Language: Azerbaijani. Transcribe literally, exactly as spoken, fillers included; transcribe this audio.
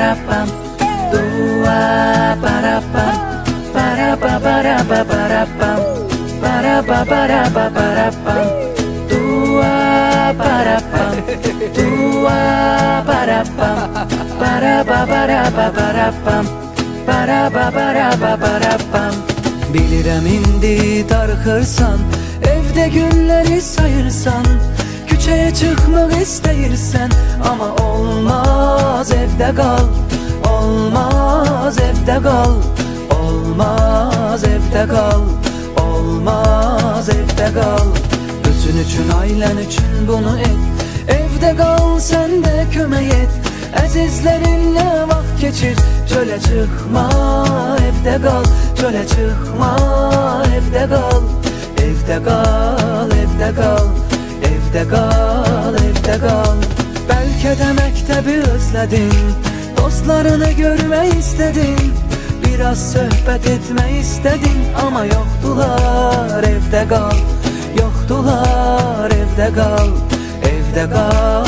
para pam. Dua para pam. Para pa para pa para pam. Para pa para pa para pam. Dua para pam. Dua para pam. Para pa para pa para pam. Para pa para pa para pam. Bilirəm indi darıxırsan, evdə günləri sayırsan, küçəyə çıxmaq istəyirsən, amma olmaz evdə qal. Olmaz evdə qal. Olmaz evdə qal. Olmaz evdə qal. Özün üçün, ailən üçün bunu et. Evdə qal, sən də kömək et. Əzizlərinlə vaxt keçir. Çölə çıxma, evdə qal. Çölə çıxma, evdə qal. Evdə qal, evdə qal. Evdə qal, evdə qal. Bəlkə də məktəbi özlədin, dostlarını görmək istədin, biraz söhbət etmək istədin, amma yoxdular, evdə qal. Yoxdular, evdə qal. Evdə qal.